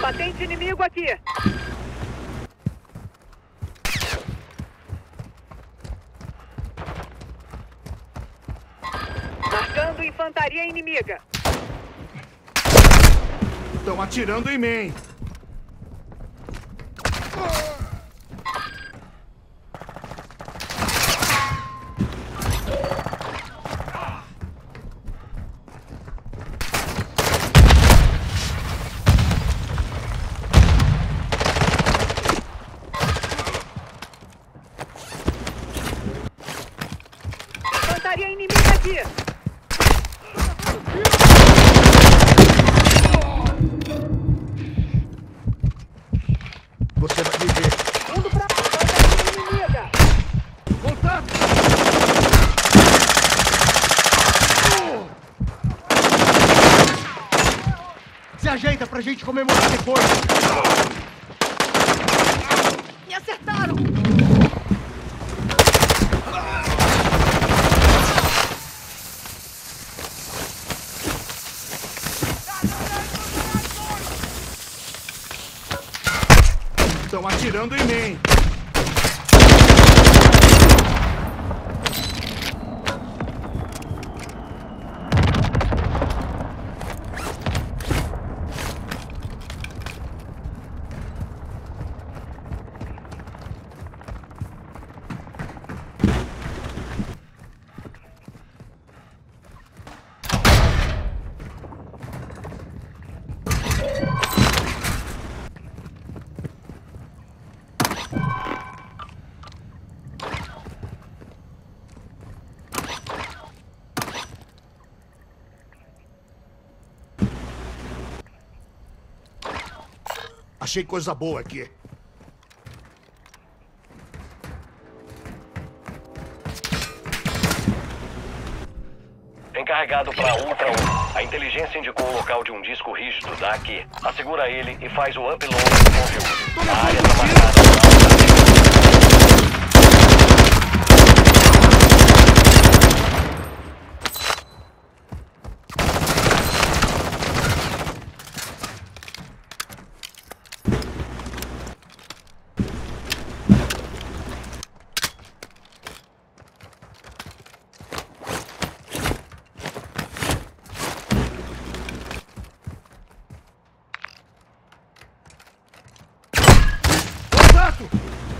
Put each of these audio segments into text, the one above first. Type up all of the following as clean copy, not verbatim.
Combatente inimigo aqui. Marcando infantaria inimiga. Estão atirando em mim. Infantaria inimiga aqui. Você vai me ver. Indo pra infantaria inimiga. Contato! Se ajeita pra gente comemorar depois. Me acertaram. Estão atirando em mim. Achei coisa boa aqui. Encarregado para Ultra 1. A inteligência indicou o local de um disco rígido. Dá aqui. Assegura ele e faz o upload do conteúdo. A área está marcada por Contato!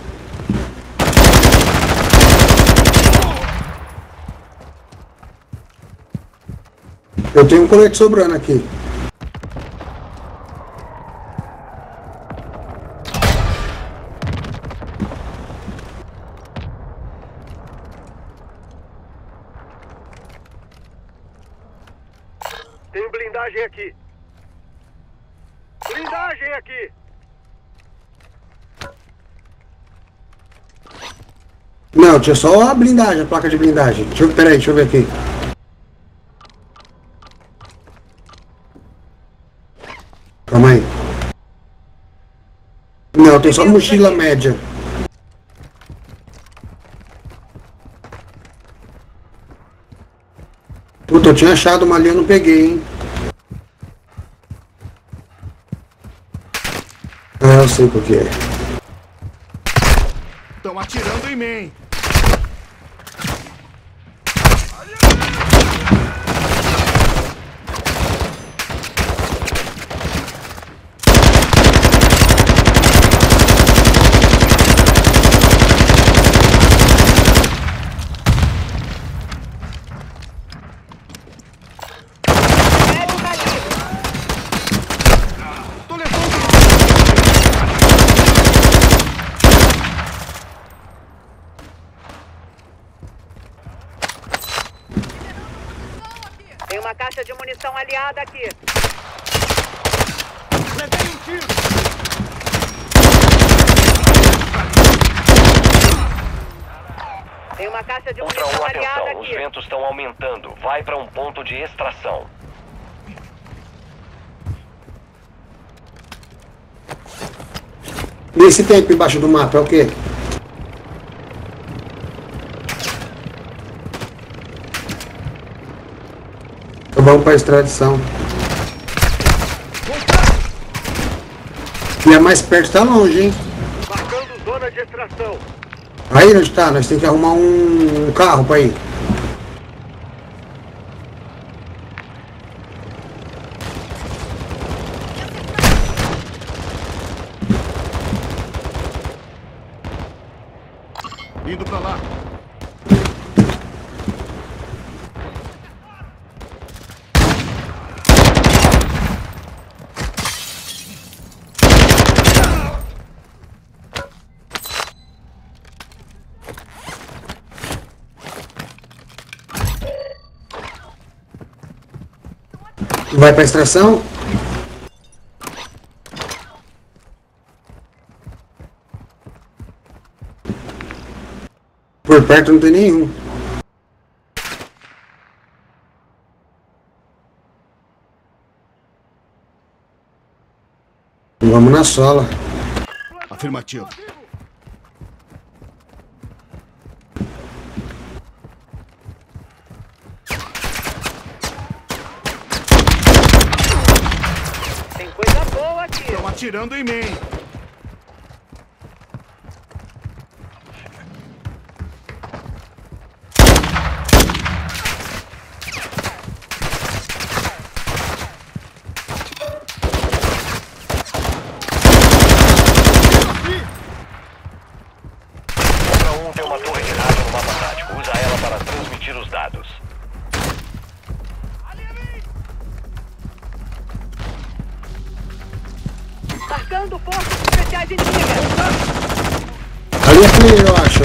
Eu tenho um colete sobrando aqui. Tem blindagem aqui. Blindagem aqui. Não, tinha só a blindagem, a placa de blindagem. Peraí, deixa eu ver aqui. Calma aí. Não, tem só mochila média. Puta, eu tinha achado uma ali, eu não peguei, hein. Ah, eu sei por que é. Estão atirando em mim. Tô levando. Tem uma caixa de munição aliada aqui. Levei um tiro. Tem uma caixa de Ultra munição 1, aliada atenção. Os aqui. ventos estão aumentando. Vai para um ponto de extração. E esse tempo embaixo do mapa é o quê? Então vamos para a extradição. E é mais perto, tá longe, hein? Marcando zona de extração. Aí onde tá? Nós temos que arrumar um carro pra ir. Indo pra lá. Vai pra extração? Por perto não tem nenhum. Vamos na sola. Afirmativo. Tem coisa boa aqui. Estão atirando em mim. Tem uma torre de rádio no mapa tático. Usa ela para transmitir os dados. Marcando forças especiais inimigas. Ali é player, eu acho,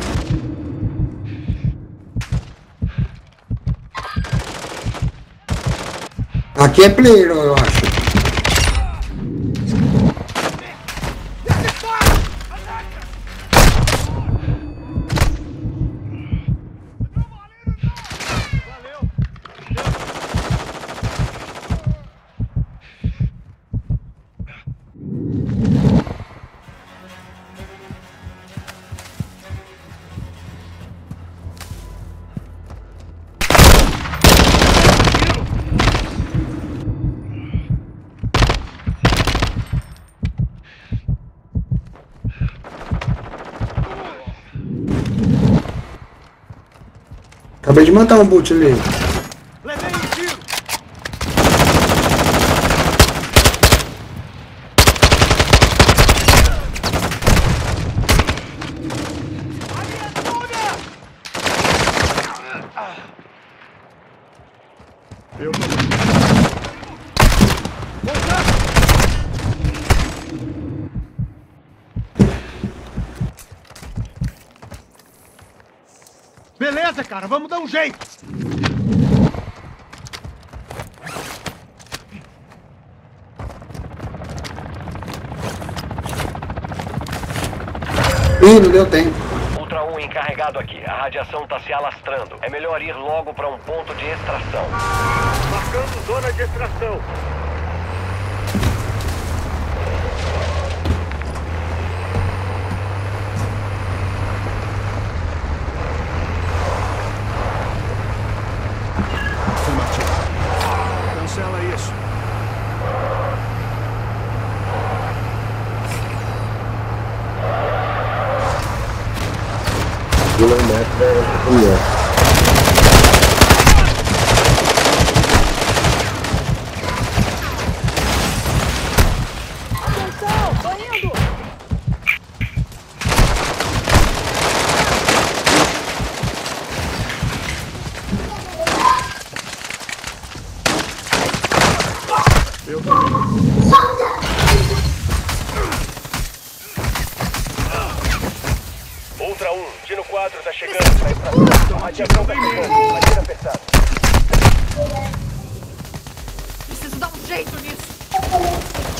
ó. Aqui é player, eu acho. Acabei de matar um boot ali. Levei um tiro. Eu Beleza, cara, vamos dar um jeito. Ih, não deu tempo. Ultra 1 encarregado aqui. A radiação está se alastrando. É melhor ir logo para um ponto de extração. Marcando zona de extração. Cancela isso. Atenção, tô indo. Ultra 1, Dino 4 está chegando. Vai pra cima. Radiação tá chegando. Atira apertado. Preciso dar um jeito nisso.